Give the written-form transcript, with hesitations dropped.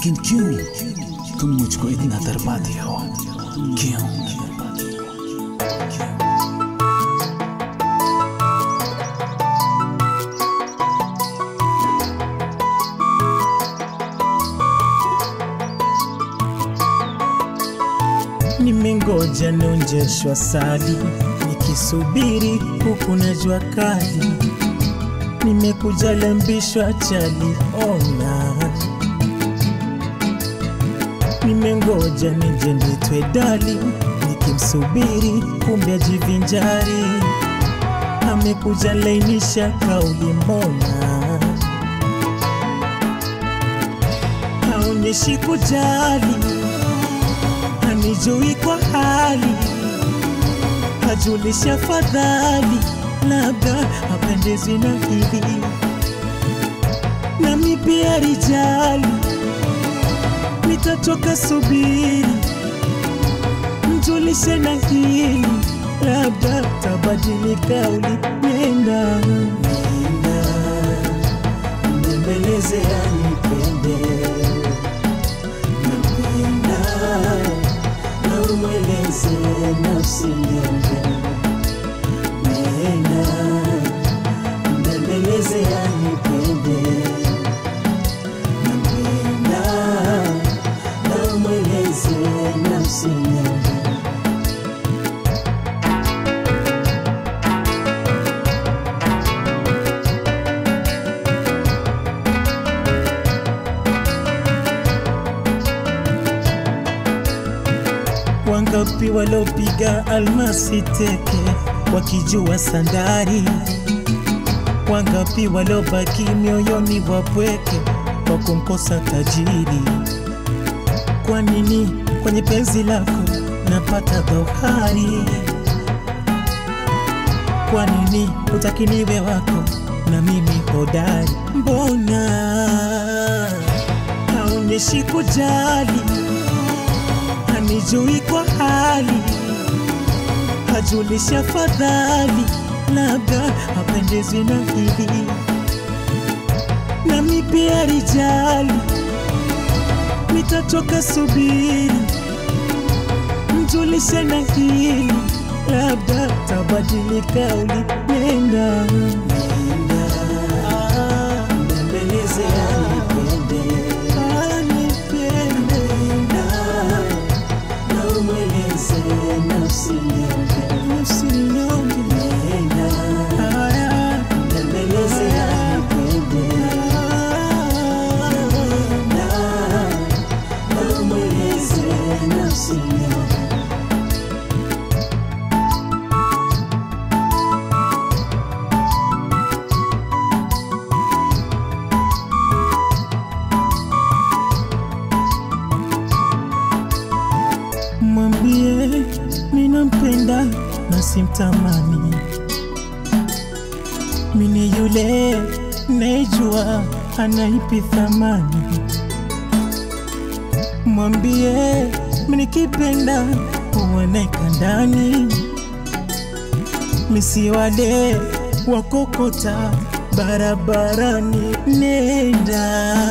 लेकिन क्यों तुम मुझको इतना दरपाती हो? क्यों? Nimengoja nonjeshwa sali, nikisubiri huku na jua kali. Nimekuja lambishwa chali, ona. Nimengoja nije nitwe dali, nikimsubiri kumbe ajivinjari. Amekuja lainisha kauli, mbona haonyeshi kujali? Hanijui kwa hali, hajulisha fadhali, labda hapendezwi na hili. Nami pia rijali, nitatoka subiri, mjulishe na hili, labda tabadilika uli. Nenda, nenda, mbembeleze anipende. Mweleze nafsi yangu, nenda mbembeleze anipende. Nenda na mweleze nafsi yangu. Wangapi walopiga almasi teke wakijua sandari? Wangapi walobaki mioyoni wapweke kwa kumkosa tajiri? Kwa nini kwenye penzi lako napata dhohari? Kwa nini hutaki niwe wako na mimi hodari? Mbona haonyeshi kujali? Hanijui kwa hali, hajulisha fadhali, labda hapendezwi na hili. Nami pia rijali, nitatoka subiri, mjulishe na hili, labda tabadilika uli. Nenda, nenda, mbembeleze anipende. Nafsi yangu, nenda, mbembeleze anipende. Nenda, na mweleze nafsi yangu. Mwambie ninampenda na simtamani, mimi yule nejua anaipi thamani. Mwambie mnikipenda uoneka ndani, misi wale wakokota barabarani. Nenda